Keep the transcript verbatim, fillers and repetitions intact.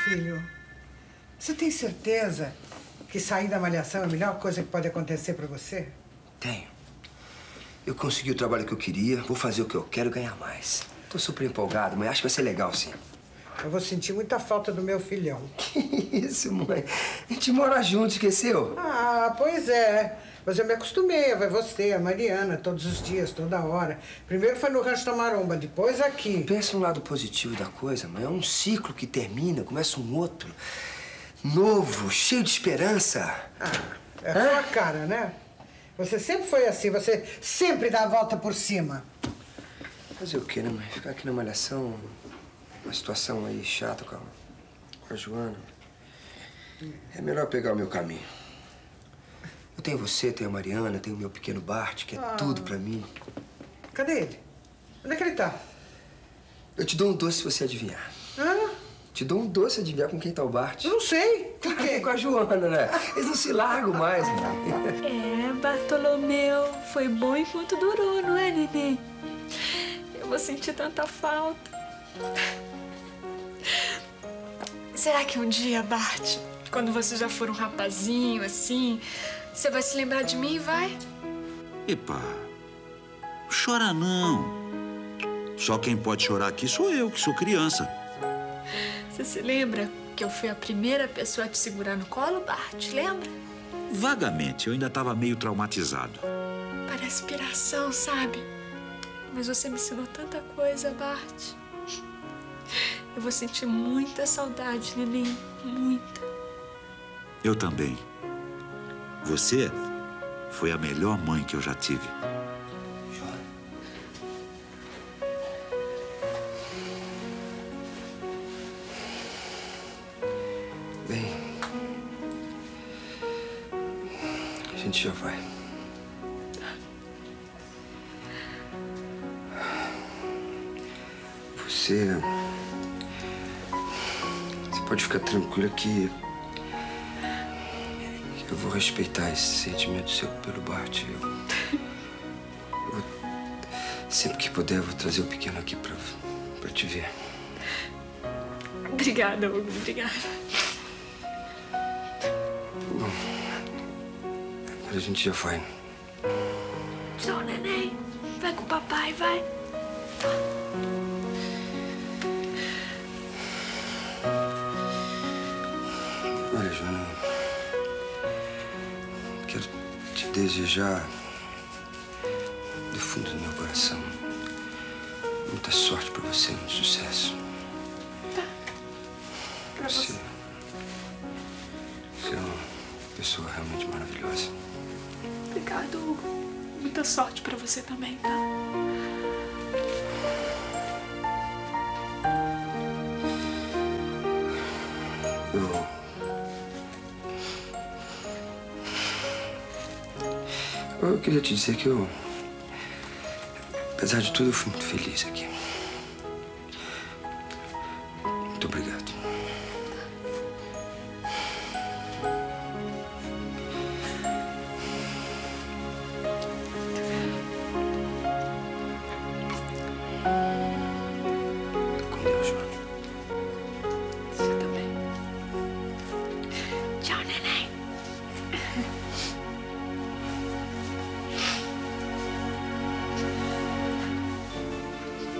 filho, você tem certeza que sair da malhação é a melhor coisa que pode acontecer pra você? Tenho. Eu consegui o trabalho que eu queria, vou fazer o que eu quero e ganhar mais. Tô super empolgado, mas acho que vai ser legal, sim. Eu vou sentir muita falta do meu filhão. Que isso, mãe? A gente mora junto, esqueceu? Ah, pois é. Mas eu me acostumei a ver você, a Mariana, todos os dias, toda hora. Primeiro foi no Rancho da Maromba, depois aqui. Pensa no lado positivo da coisa, mãe. É um ciclo que termina, começa um outro. Novo, cheio de esperança. Ah, é a sua cara, né? Você sempre foi assim, você sempre dá a volta por cima. Fazer o quê, né, mãe? Ficar aqui na malhação, uma situação aí chata com a, com a Joana. É melhor pegar o meu caminho. Eu tenho você, tenho a Mariana, tenho o meu pequeno Bart, que é ah. tudo pra mim. Cadê ele? Onde é que ele tá? Eu te dou um doce se você adivinhar. Hã? Te dou um doce se adivinhar com quem tá o Bart. Eu não sei. Com quem? Com a Joana, né? Eles não se largam mais, mãe. É, Bartolomeu, foi bom enquanto durou, não é, neném? Eu vou sentir tanta falta. Será que um dia, Bart, quando você já for um rapazinho, assim, você vai se lembrar de mim, vai? Epa, chora não. Só quem pode chorar aqui sou eu, que sou criança. Você se lembra que eu fui a primeira pessoa a te segurar no colo, Bart? Lembra? Vagamente, eu ainda estava meio traumatizado. Parece piração, sabe? Mas você me ensinou tanta coisa, Bart. Eu vou sentir muita saudade, neném. Muita. Eu também. Você foi a melhor mãe que eu já tive. Bem, a gente já vai. Você... Você pode ficar tranquila que... que eu vou respeitar esse sentimento seu pelo Bart. Eu... eu vou... Sempre que puder, eu vou trazer o pequeno aqui pra, pra te ver. Obrigada, Hugo. Obrigada. Bom, agora a gente já vai. Tchau, neném. Vai com o papai, vai. Olha, Joana, quero te desejar, do fundo do meu coração, muita sorte pra você, muito sucesso. Tá. Pra você. você. Você é uma pessoa realmente maravilhosa. Obrigado, Hugo. Muita sorte pra você também, tá? Eu... Eu queria te dizer que eu... Apesar de tudo, eu fui muito feliz aqui.